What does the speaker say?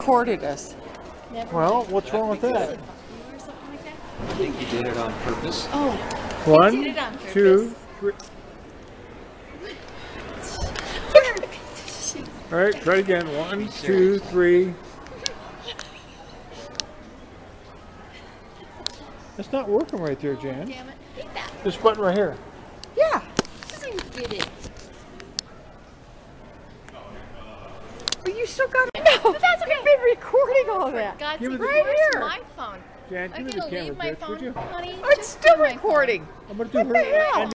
Recorded us. Well, what's wrong with that? I think he did it on purpose. Oh, One, did it on purpose. 2, 3. All right, try it again. 1, 2, 3. It's not working right there, Jan. damn it. Hate that. This button right here. Yeah. Doesn't even get it. But you still got it. No, but that's okay. You've been recording all that. God's Give me sake, the- where's Right here. my phone? Jan, I'm give me the gonna camera, leave my bitch, would phone, you? honey. Oh, it's Just still do my phone. recording. I'm going to do What her the hell? and